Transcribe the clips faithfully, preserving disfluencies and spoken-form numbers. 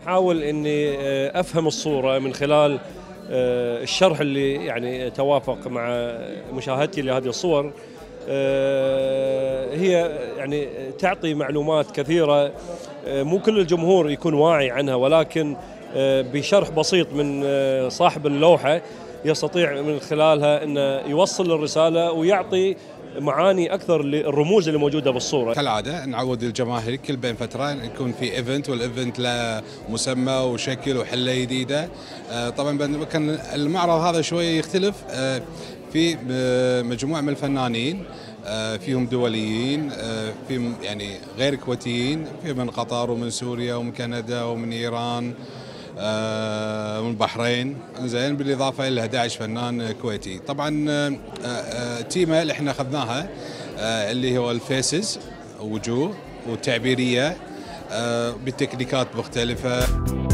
أحاول إني أفهم الصورة من خلال الشرح اللي يعني توافق مع مشاهدتي لهذه الصور. هي يعني تعطي معلومات كثيرة، مو كل الجمهور يكون واعي عنها، ولكن بشرح بسيط من صاحب اللوحة يستطيع من خلالها أنه يوصل الرسالة ويعطي معاني أكثر للرموز اللي موجودة بالصورة. كالعادة نعود الجماهير كل بين فترة يكون في ايفنت، والايفنت له مسمى وشكل وحلة جديدة. طبعا كان المعرض هذا شوية يختلف، في مجموعة من الفنانين فيهم دوليين، في يعني غير كويتيين، في من قطر ومن سوريا ومن كندا ومن إيران من البحرين، زين، بالاضافه الى أحد عشر فنان كويتي. طبعا تيمه اللي احنا اخذناها اللي هو الفيسز، وجوه وتعبيريه بتكنيكات مختلفه.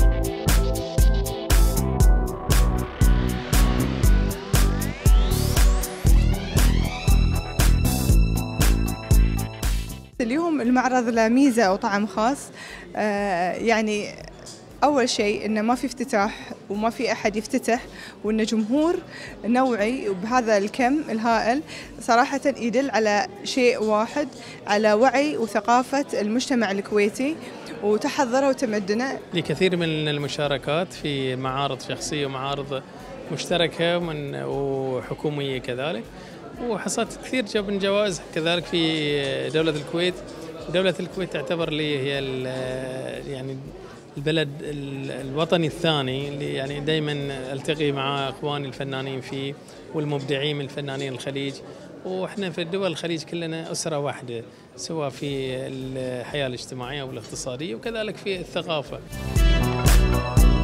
اليوم المعرض له ميزه او طعم خاص. يعني أول شيء إنه ما في افتتاح وما في أحد يفتتح، وإنه جمهور نوعي وبهذا الكم الهائل صراحة يدل على شيء واحد، على وعي وثقافة المجتمع الكويتي وتحضره وتمدنه. لكثير من المشاركات في معارض شخصية ومعارض مشتركة وحكومية كذلك، وحصلت كثير من جوائز كذلك في دولة الكويت. دولة الكويت تعتبر لي هي يعني البلد الوطني الثاني اللي يعني دائما التقي مع اخواني الفنانين فيه والمبدعين من الفنانين الخليج، واحنا في الدول الخليج كلنا اسره واحده، سواء في الحياه الاجتماعيه والاقتصاديه وكذلك في الثقافه.